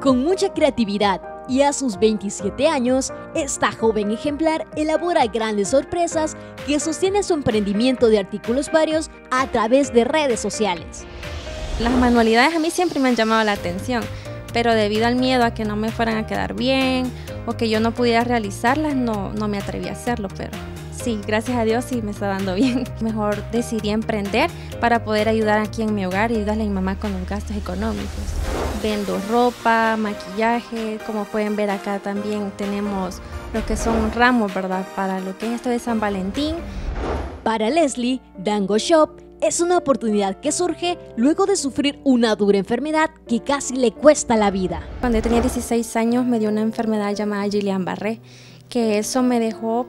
Con mucha creatividad y a sus 27 años, esta joven ejemplar elabora grandes sorpresas que sostiene su emprendimiento de artículos varios a través de redes sociales. Las manualidades a mí siempre me han llamado la atención, pero debido al miedo a que no me fueran a quedar bien o que yo no pudiera realizarlas, no me atreví a hacerlo, pero sí, gracias a Dios sí me está dando bien. Mejor decidí emprender para poder ayudar aquí en mi hogar y ayudarle a mi mamá con los gastos económicos. Vendo ropa, maquillaje, como pueden ver acá también tenemos lo que son ramos, ¿verdad? Para lo que es esto de San Valentín. Para Leslie, Dango Shop es una oportunidad que surge luego de sufrir una dura enfermedad que casi le cuesta la vida. Cuando yo tenía 16 años me dio una enfermedad llamada Guillain-Barré, que eso me dejó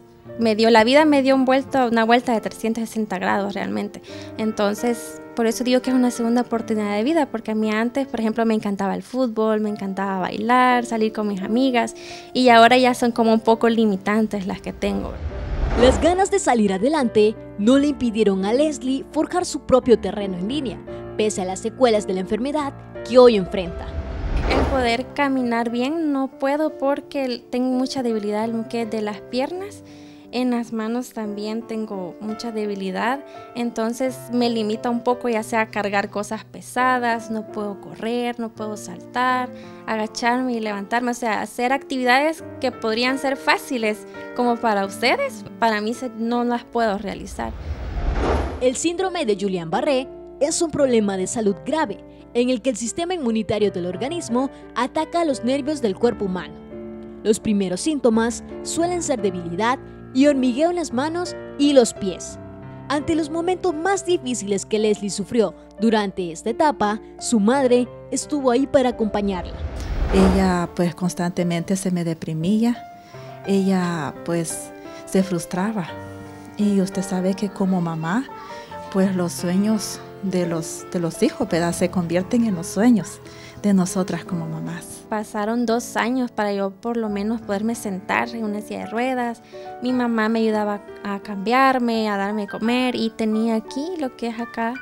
la vida me dio una vuelta de 360 grados realmente. Entonces, por eso digo que es una segunda oportunidad de vida, porque a mí antes, por ejemplo, me encantaba el fútbol, me encantaba bailar, salir con mis amigas, y ahora ya son como un poco limitantes las que tengo. Las ganas de salir adelante no le impidieron a Leslie forjar su propio terreno en línea, pese a las secuelas de la enfermedad que hoy enfrenta. El poder caminar bien no puedo porque tengo mucha debilidad en lo que es de las piernas. En las manos también tengo mucha debilidad, entonces me limita un poco ya sea a cargar cosas pesadas, no puedo correr, no puedo saltar, agacharme y levantarme, o sea, hacer actividades que podrían ser fáciles como para ustedes, para mí no las puedo realizar. El síndrome de Guillain-Barré es un problema de salud grave en el que el sistema inmunitario del organismo ataca a los nervios del cuerpo humano. Los primeros síntomas suelen ser debilidad y hormigueo en las manos y los pies. Ante los momentos más difíciles que Leslie sufrió durante esta etapa, su madre estuvo ahí para acompañarla. Ella pues constantemente se me deprimía, ella pues se frustraba, y usted sabe que como mamá pues los sueños de los hijos, ¿verdad?, se convierten en los sueños de nosotras como mamás. Pasaron 2 años para yo por lo menos poderme sentar en una silla de ruedas. Mi mamá me ayudaba a cambiarme, a darme de comer, y tenía aquí lo que es acá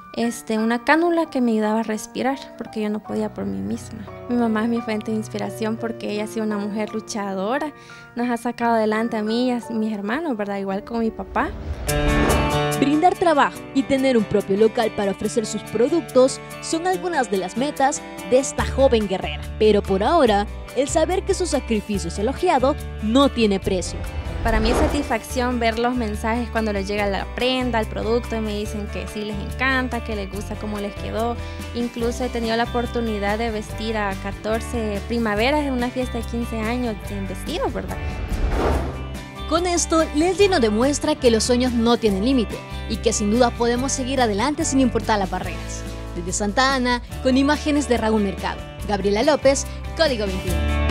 una cánula que me ayudaba a respirar porque yo no podía por mí misma. Mi mamá es mi fuente de inspiración porque ella ha sido una mujer luchadora, nos ha sacado adelante a mí y a mis hermanos, ¿verdad? Igual con mi papá. Brindar trabajo y tener un propio local para ofrecer sus productos son algunas de las metas de esta joven guerrera. Pero por ahora, el saber que su sacrificio es elogiado no tiene precio. Para mí es satisfacción ver los mensajes cuando les llega la prenda, el producto, y me dicen que sí les encanta, que les gusta cómo les quedó. Incluso he tenido la oportunidad de vestir a 14 primaveras en una fiesta de 15 años en vestido, ¿verdad? Con esto, Leslie nos demuestra que los sueños no tienen límite y que sin duda podemos seguir adelante sin importar las barreras. Desde Santa Ana, con imágenes de Raúl Mercado, Gabriela López, Código 21.